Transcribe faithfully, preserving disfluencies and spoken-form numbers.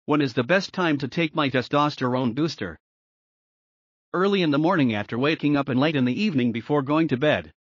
When is the best time to take my testosterone booster? Early in the morning after waking up and late in the evening before going to bed.